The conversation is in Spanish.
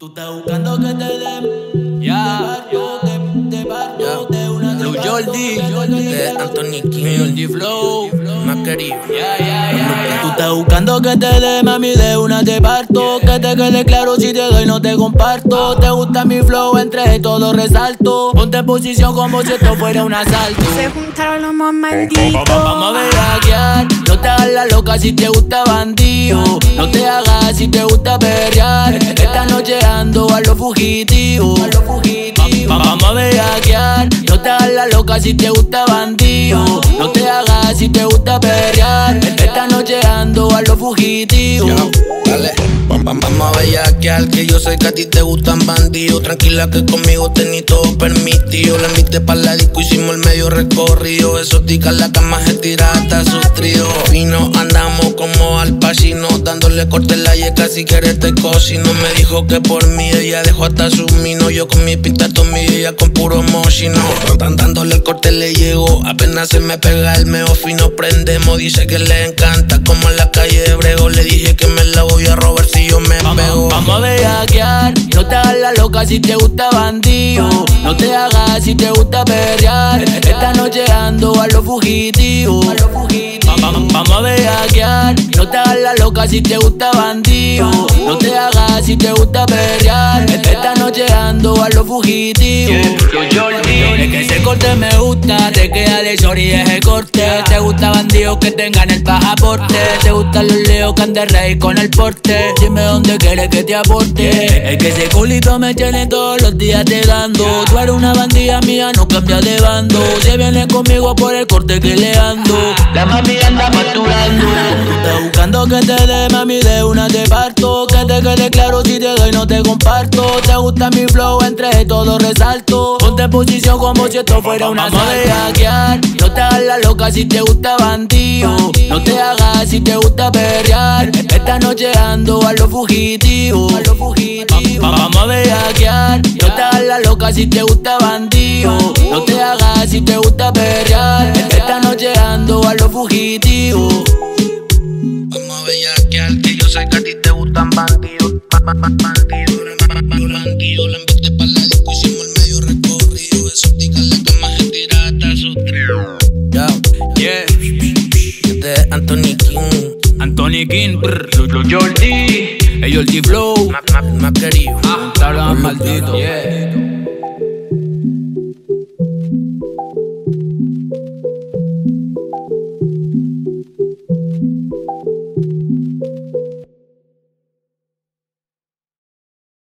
Tú estás buscando que te den. Te parto de una. Blue Jordi, de Anthony King, Jordi Flow, más querido. Tú estás buscando que te dé, mami, de una te parto. Que te quede claro, si te doy no te comparto. Te gusta mi flow, entre todo resalto. Ponte en posición como si esto fuera un asalto. Se juntaron los más malditos. Vamos a bellaquear. No te hagas la loca si te gusta bandido. No te hagas si te gusta perrear. Esta noche ando a los fugitivos. Vamos a bellaquear. No te hagas la loca si te gusta bandido. No te hagas si te gusta perrear. Esta noche ando a los fugitivos. Dale, vamos a bellaquear, que yo sé que a ti te gustan bandidos. Tranquila que conmigo tení todo permitido. La invité pa' la disco, hicimos el medio recorrido. Exótica en la cama se tira hasta sus tríos. Fino, andamos como Al Pacino, dándole corte en la yeca si quieres te cocino. Me dijo que por mí ella dejó hasta su mino. Yo con mi pinta Tommy y ella con puro mochino. Dándole el corte le llegó, apenas se me pega el meo fino. Prendemos, dice que le encanta como en la calle de Brego. Le dije que me la voy a robar si yo me pego. Vamos a bellaquear. No te hagas la loca si te gusta bandido. No te hagas si te gusta perrear. Esta noche ando a los fugitivos. Vamos a bellaquear. No te hagas la loca si te gusta bandido. No te hagas si te gusta perrear. Esta noche ando a los fugitivos. Es que ese corte me gusta. Te queda de shorty ese corte. Te gusta bandidos que tengan el pasaporte. Te gustan los leos que anden rey con el porte. Dime dónde quieres que te aporte. Es que ese culito me tiene todos los días te dando. Tú eres una bandida mía, no cambias de bando. Se viene conmigo por el corte que le ando. La mami anda facturando. Tú estás buscando que te dé, mami, de una te parto. Que te quede claro, si te doy no te comparto. Te gusta mi flow, entre todo resalto. Ponte en posición como si esto fuera una asalto. Vamos a bellaquear. No te hagas la loca si te gusta bandido. No te hagas si te gusta perrear. Esta noche ando a los fugitivos. Vamos a bellaquear. No te hagas la loca si te gusta bandido. No te hagas si te gusta perrear. Esta noche ando a los fugitivos. Vamos a bellaquear, que yo sé que a ti te gustan bandidos. Bandido, la invité pa' la disco, hicimos el medio recorrido. Exótica en la cama se tira hasta sus tríos. Este es Anthony King, Anthony King, Blue Jordi, Jordi Flow, más querido. Los maldito.